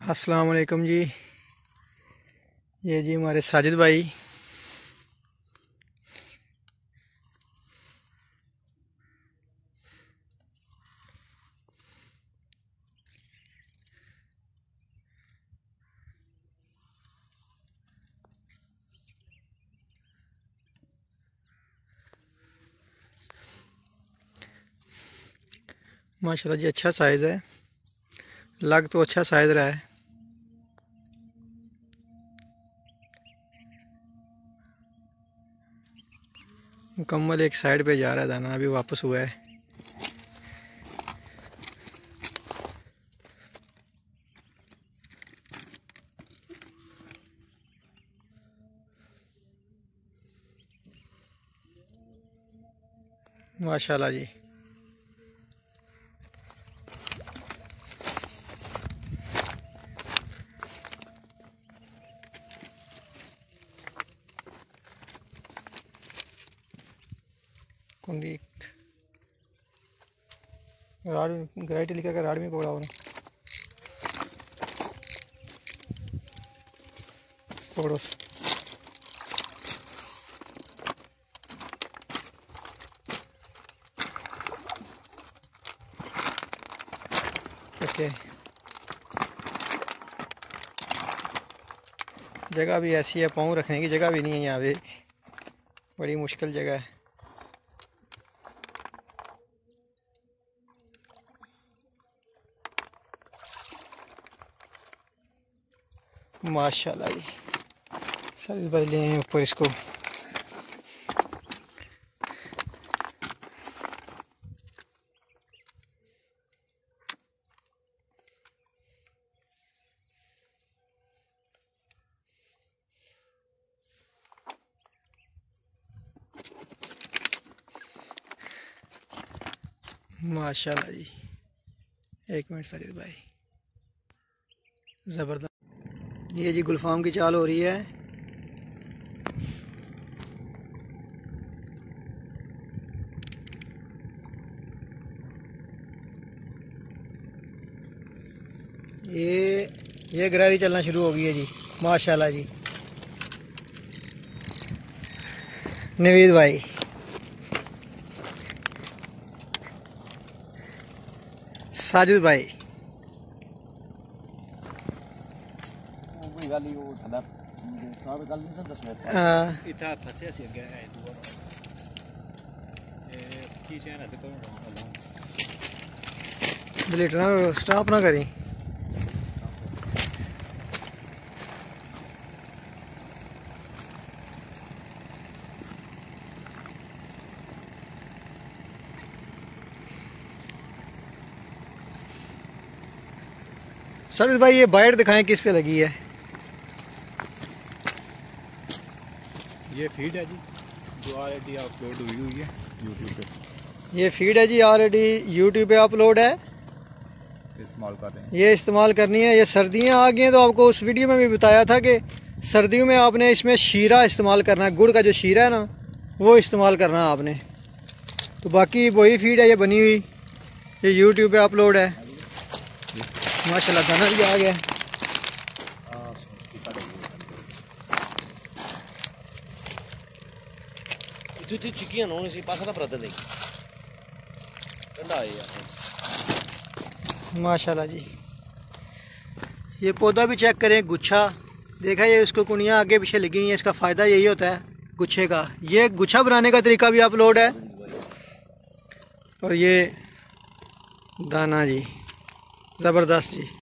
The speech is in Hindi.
अस्सलाम वालेकुम जी। ये जी हमारे साजिद भाई। माशाल्लाह जी, अच्छा साइज़ है। लग तो अच्छा साइज़ रहा है। मुकम्मल एक साइड पे जा रहा है दाना, अभी वापस हुआ है। माशाल्लाह जी। कुंडी राड ग्राइट लिखा कर राड में पकड़ा हो पकड़ो। ओके, जगह भी ऐसी है, पाँव रखने की जगह भी नहीं है यहाँ पे, बड़ी मुश्किल जगह है। माशाल्लाह जी, साजिद भाई ले आए ऊपर इसको। माशाल्लाह जी, एक मिनट साजिद भाई, ज़बरदस्त। ये जी गुलफाम की चाल हो रही है। ये गरारी चलना शुरू हो गई है जी। माशाल्लाह जी। नवीद भाई, साजिद भाई, स्टॉप ना करें। साजिद भाई, ये बाइट दिखाएं किस पे लगी है। ये फीड है जी, जो ऑलरेडी अपलोड हुई हुई है यूट्यूब पे। ये फीड है जी, ऑलरेडी यूट्यूब पे अपलोड है, इस्तेमाल कर रहे हैं। ये इस्तेमाल करनी है। ये सर्दियाँ आ गई हैं, तो आपको उस वीडियो में भी बताया था कि सर्दियों में आपने इसमें शीरा इस्तेमाल करना है, गुड़ का जो शीरा है ना, वो इस्तेमाल करना है आपने। तो बाकी वही फीड है ये बनी हुई, ये यूट्यूब पे अपलोड है। माशाल्लाह दाना भी आ गया। माशाल्लाह जी। ये पौधा भी चेक करें, गुच्छा देखा, ये उसको कुनियाँ आगे पीछे लगी हैं। इसका फ़ायदा यही होता है गुच्छे का। ये गुच्छा बनाने का तरीका भी अपलोड है। और ये दाना जी, ज़बरदस्त जी।